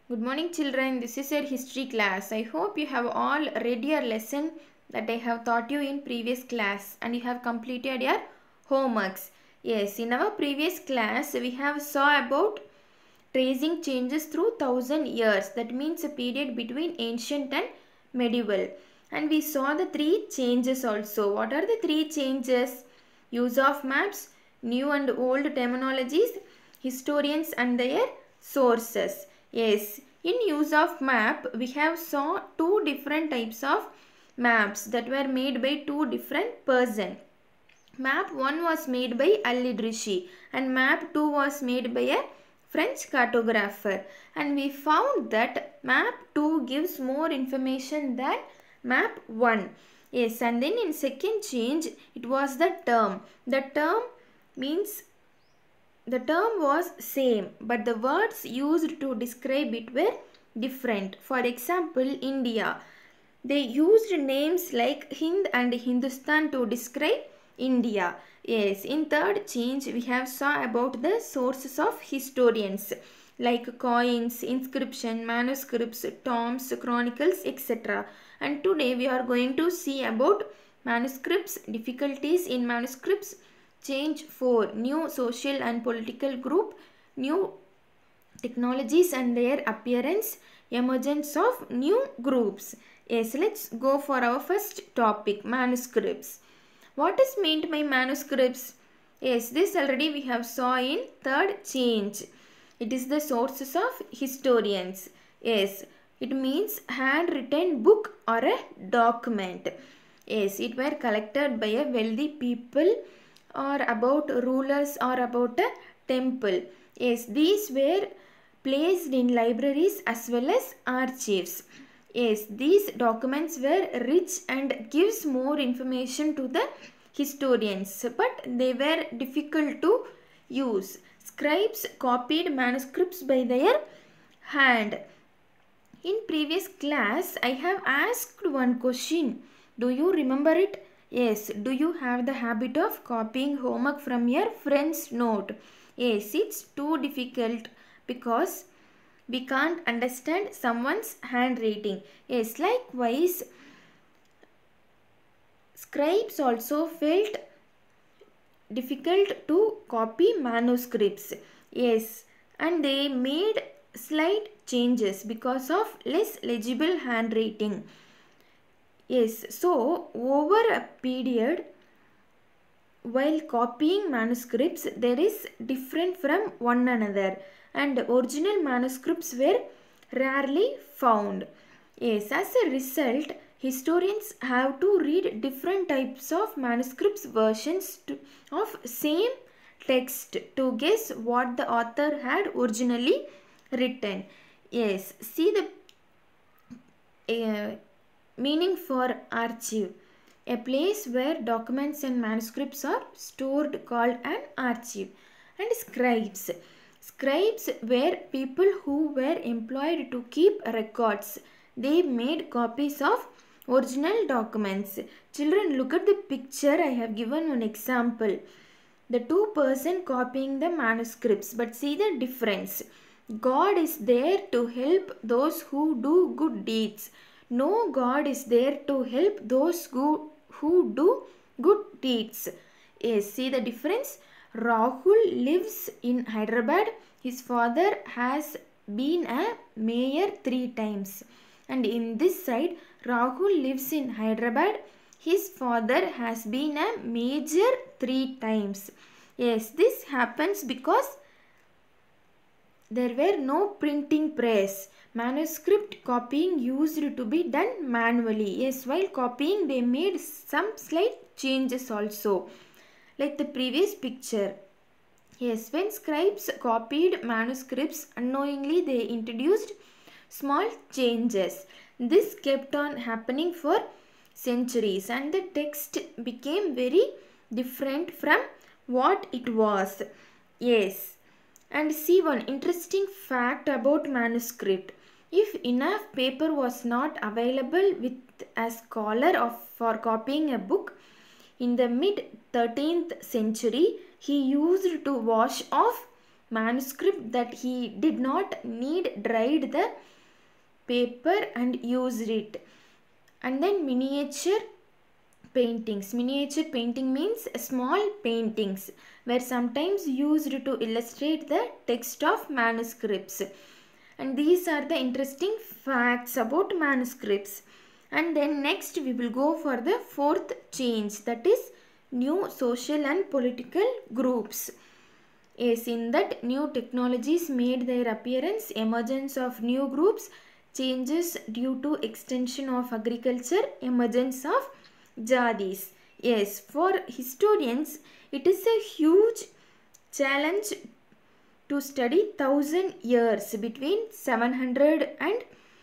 Good morning children, this is your history class. I hope you have all read your lesson that I have taught you in previous class and you have completed your homeworks. Yes, in our previous class we have saw about tracing changes through 1000 years. That means a period between ancient and medieval. And we saw the three changes also. What are the three changes? Use of maps, new and old terminologies, historians and their sources. Yes, in use of map, we have saw two different types of maps that were made by two different persons. Map 1 was made by Al-Idrishi and map 2 was made by a French cartographer, and we found that map 2 gives more information than map 1. Yes, and then in second change it was the term. The term means the term was same, but the words used to describe it were different. For example, India. They used names like Hind and Hindustan to describe India. Yes, in third change we have saw about the sources of historians like coins, inscription, manuscripts, tombs, chronicles, etc. And today we are going to see about manuscripts, difficulties in manuscripts, change 4, new social and political group, new technologies and their appearance, emergence of new groups. Yes, let's go for our first topic, manuscripts. What is meant by manuscripts? Yes, this already we have saw in third change. It is the sources of historians. Yes, it means handwritten book or a document. Yes, it were collected by a wealthy people or about rulers or about a temple. Yes, these were placed in libraries as well as archives. Yes, these documents were rich and gives more information to the historians, but they were difficult to use. Scribes copied manuscripts by their hand. In previous class, I have asked one question. Do you remember it? Yes. Do you have the habit of copying homework from your friend's note? Yes, it's too difficult because we can't understand someone's handwriting. Yes, likewise, scribes also felt difficult to copy manuscripts. Yes, and they made slight changes because of less legible handwriting. Yes, so over a period, while copying manuscripts, there is different from one another, and original manuscripts were rarely found. Yes, as a result, historians have to read different types of manuscripts versions of same text to guess what the author had originally written. Yes, see the meaning for archive. A place where documents and manuscripts are stored called an archive. And scribes. Scribes were people who were employed to keep records. They made copies of original documents. Children, look at the picture. I have given one example. The two person copying the manuscripts, but see the difference. God is there to help those who do good deeds. No God is there to help those who do good deeds. Yes, see the difference? Rahul lives in Hyderabad. His father has been a mayor 3 times. And in this side, Rahul lives in Hyderabad. His father has been a major 3 times. Yes, this happens because there were no printing press. Manuscript copying used to be done manually. Yes, while copying they made some slight changes also. Like the previous picture. Yes, when scribes copied manuscripts, unknowingly they introduced small changes. This kept on happening for centuries and the text became very different from what it was. Yes. And see one interesting fact about manuscript. If enough paper was not available with a scholar for copying a book, in the mid 13th century, he used to wash off manuscript that he did not need dried the paper and used it. And then miniature paintings. Miniature painting means small paintings were sometimes used to illustrate the text of manuscripts. And these are the interesting facts about manuscripts. And then next we will go for the fourth change, that is new social and political groups. Yes, in that new technologies made their appearance, emergence of new groups, changes due to extension of agriculture, emergence of jadis. Yes, for historians it is a huge challenge to study 1000 years between 700 and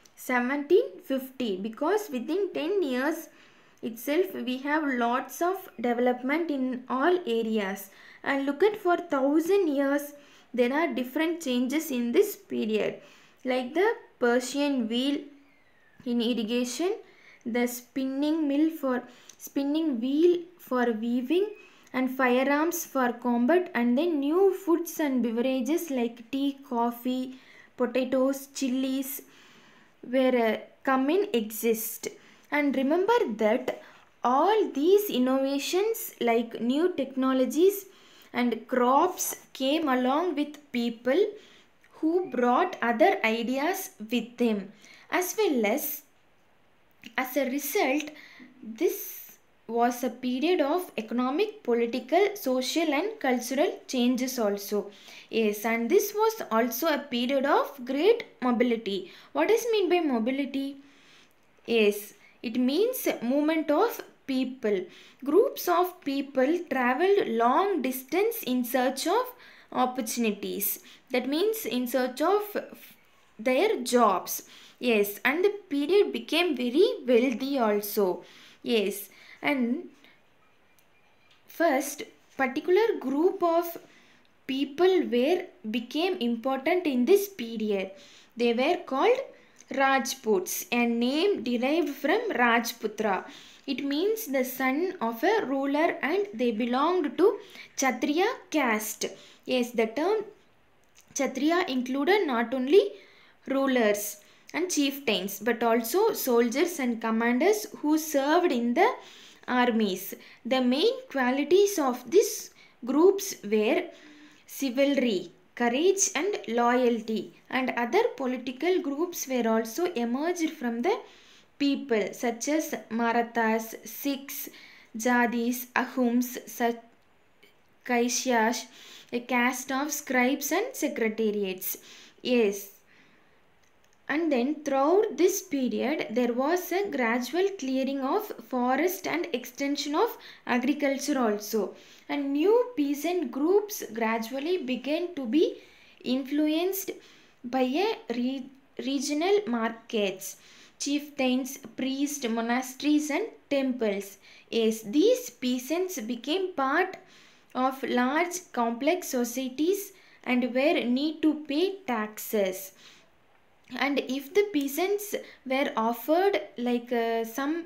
1750, because within 10 years itself we have lots of development in all areas, and look at for 1000 years there are different changes in this period, like the Persian wheel in irrigation, the spinning wheel for weaving, and firearms for combat, and then new foods and beverages like tea, coffee, potatoes, chilies were come in exist. And remember that all these innovations like new technologies and crops came along with people who brought other ideas with them, as well as a result this was a period of economic, political, social and cultural changes also. Yes, and this was also a period of great mobility. What is meant by mobility? Yes, it means movement of people. Groups of people traveled long distance in search of opportunities. That means in search of their jobs. Yes, and the period became very wealthy also. Yes, and first particular group of people became important in this period. They were called Rajputs, a name derived from Rajputra. It means the son of a ruler, and they belonged to Kshatriya caste. Yes, the term Kshatriya included not only rulers and chieftains but also soldiers and commanders who served in the armies. The main qualities of these groups were chivalry, courage and loyalty, and other political groups were also emerged from the people such as Marathas, Sikhs, Jadis, Ahums, Kaishyas, a caste of scribes and secretariats. Yes. And then throughout this period there was a gradual clearing of forest and extension of agriculture also, and new peasant groups gradually began to be influenced by regional markets, chieftains, priests, monasteries and temples. Yes, these peasants became part of large complex societies and were need to pay taxes. And if the peasants were offered like some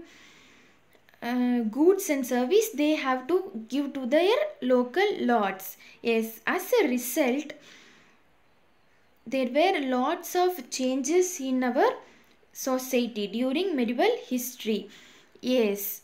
goods and service, they have to give to their local lords. Yes, as a result there were lots of changes in our society during medieval history. Yes,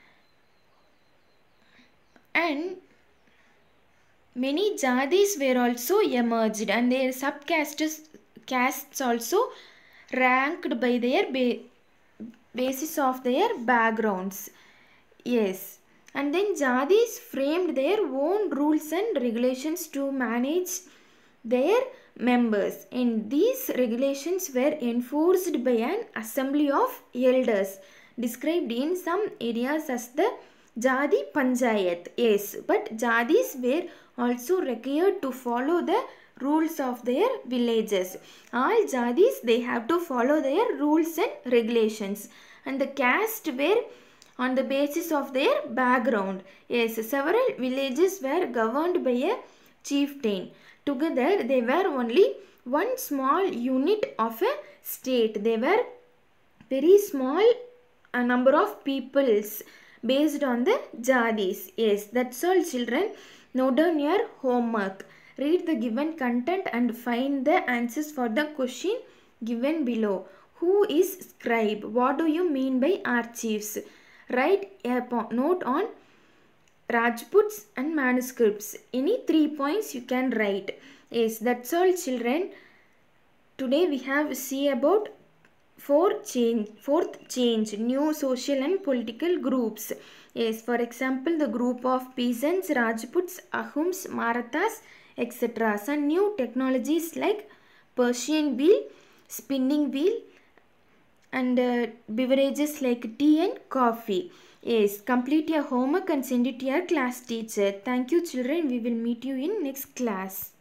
and many jadis were also emerged, and their castes also ranked by their basis of their backgrounds. Yes, and then jadis framed their own rules and regulations to manage their members, and these regulations were enforced by an assembly of elders described in some areas as the Jadi Panchayat. Yes, but jadis were also required to follow the rules of their villages. All jadis, they have to follow their rules and regulations, and the caste were on the basis of their background. Yes, several villages were governed by a chieftain. Together they were only one small unit of a state. They were very small number of peoples based on the jadis. Yes, that's all children. Note down your homework. Read the given content and find the answers for the question given below. Who is scribe? What do you mean by archives? Write a note on Rajputs and manuscripts. Any 3 points you can write. Yes, that's all children. Today we have see about fourth change, new social and political groups. Yes, for example, the group of peasants, Rajputs, Ahums, Marathas, etc. And new technologies like Persian wheel, spinning wheel, and beverages like tea and coffee. Yes, complete your homework and send it to your class teacher. Thank you children. We will meet you in next class.